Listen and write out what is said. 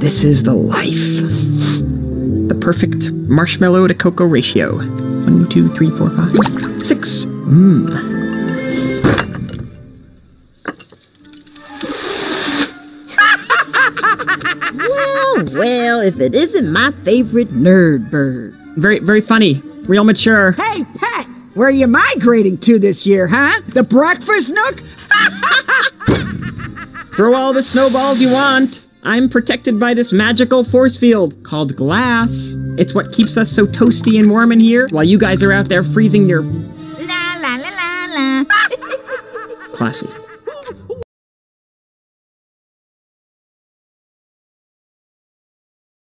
This is the life. The perfect marshmallow to cocoa ratio. 1, 2, 3, 4, 5, 6. Well, if it isn't my favorite nerd bird. Very, very funny. Real mature. Hey, Pet, where are you migrating to this year, huh? The breakfast nook? Throw all the snowballs you want. I'm protected by this magical force field called glass. It's what keeps us so toasty and warm in here while you guys are out there freezing your... La la la la la. Classy.